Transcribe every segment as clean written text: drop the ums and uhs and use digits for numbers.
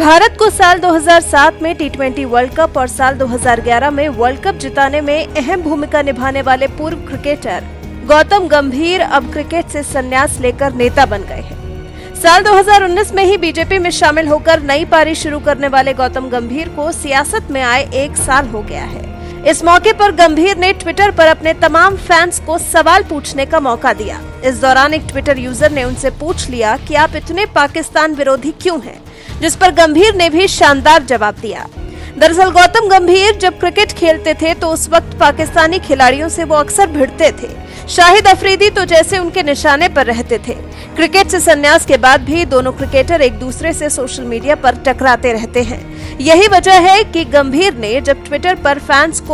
भारत को साल 2007 में T20 वर्ल्ड कप और साल 2011 में वर्ल्ड कप जिताने में अहम भूमिका निभाने वाले पूर्व क्रिकेटर गौतम गंभीर अब क्रिकेट से संन्यास लेकर नेता बन गए हैं। साल 2019 में ही बीजेपी में शामिल होकर नई पारी शुरू करने वाले गौतम गंभीर को सियासत में आए 1 साल हो गया है। इस मौके पर गंभीर ने ट्विटर पर अपने तमाम फैंस को सवाल पूछने का मौका दिया। इस दौरान एक ट्विटर यूजर ने उनसे पूछ लिया कि आप इतने पाकिस्तान विरोधी क्यों हैं, जिस पर गंभीर ने भी शानदार जवाब दिया। दरअसल गौतम गंभीर जब क्रिकेट खेलते थे तो उस वक्त पाकिस्तानी खिलाड़ियों से वो अक्सर भिड़ते थे। शाहिद अफरीदी तो जैसे उनके निशाने पर रहते थे। क्रिकेट से संन्यास के बाद भी दोनों क्रिकेटर एक दूसरे से सोशल मीडिया पर टकराते रहते हैं। यही वजह है कि गंभीर ने जब ट्विटर पर फैंस को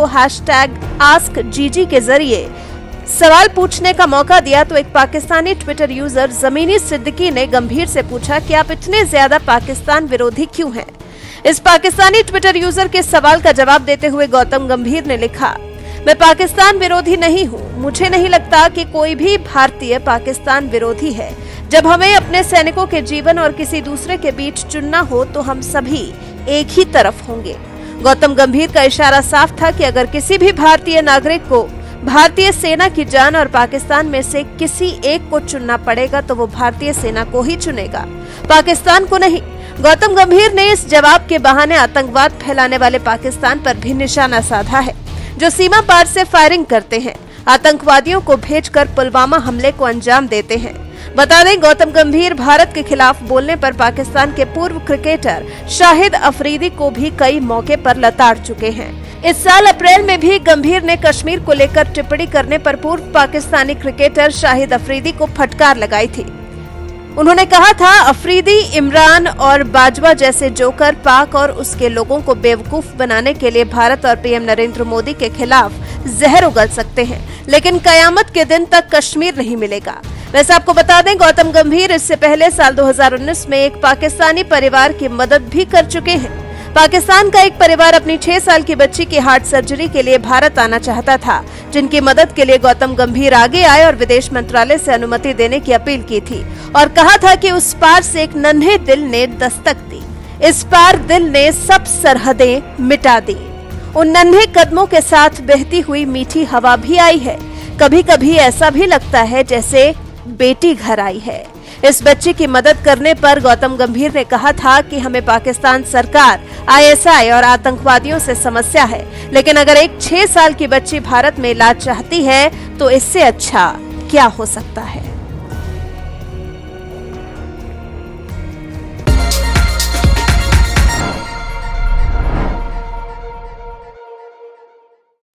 #AskGG के जरिए सवाल पूछने का मौका दिया तो एक पाकिस्तानी ट्विटर यूजर ज़मीनी सिद्दीकी ने गंभीर से पूछा कि आप इतने ज्यादा पाकिस्तान विरोधी क्यों हैं। इस पाकिस्तानी ट्विटर यूजर के सवाल का जवाब देते हुए गौतम गंभीर ने लिखा, मैं पाकिस्तान विरोधी नहीं हूँ। मुझे नहीं लगता कि कोई भी भारतीय पाकिस्तान विरोधी है। जब हमें अपने सैनिकों के जीवन और किसी दूसरे के बीच चुनना हो तो हम सभी एक ही तरफ होंगे। गौतम गंभीर का इशारा साफ था कि अगर किसी भी भारतीय नागरिक को भारतीय सेना की जान और पाकिस्तान में से किसी एक को चुनना पड़ेगा तो वो भारतीय सेना को ही चुनेगा, पाकिस्तान को नहीं। गौतम गंभीर ने इस जवाब के बहाने आतंकवाद फैलाने वाले पाकिस्तान पर भी निशाना साधा है, जो सीमा पार से फायरिंग करते हैं, आतंकवादियों को भेजकर पुलवामा हमले को अंजाम देते हैं। बता दें, गौतम गंभीर भारत के खिलाफ बोलने पर पाकिस्तान के पूर्व क्रिकेटर शाहिद अफरीदी को भी कई मौके पर लताड़ चुके हैं। इस साल अप्रैल में भी गंभीर ने कश्मीर को लेकर टिप्पणी करने पर पूर्व पाकिस्तानी क्रिकेटर शाहिद अफरीदी को फटकार लगाई थी। उन्होंने कहा था, अफरीदी, इमरान और बाजवा जैसे जोकर पाक और उसके लोगों को बेवकूफ बनाने के लिए भारत और पीएम नरेंद्र मोदी के खिलाफ जहर उगल सकते हैं, लेकिन कयामत के दिन तक कश्मीर नहीं मिलेगा। वैसे आपको बता दें, गौतम गंभीर इससे पहले साल 2019 में एक पाकिस्तानी परिवार की मदद भी कर चुके हैं। पाकिस्तान का एक परिवार अपनी 6 साल की बच्ची की हार्ट सर्जरी के लिए भारत आना चाहता था, जिनकी मदद के लिए गौतम गंभीर आगे आए और विदेश मंत्रालय से अनुमति देने की अपील की थी और कहा था कि उस पार से एक नन्हे दिल ने दस्तक दी। इस पार दिल ने सब सरहदें मिटा दी। उन नन्हे कदमों के साथ बहती हुई मीठी हवा भी आई है। कभी कभी ऐसा भी लगता है जैसे बेटी घर आई है। इस बच्ची की मदद करने पर गौतम गंभीर ने कहा था कि हमें पाकिस्तान सरकार, ISI और आतंकवादियों से समस्या है, लेकिन अगर एक 6 साल की बच्ची भारत में इलाज चाहती है तो इससे अच्छा क्या हो सकता है।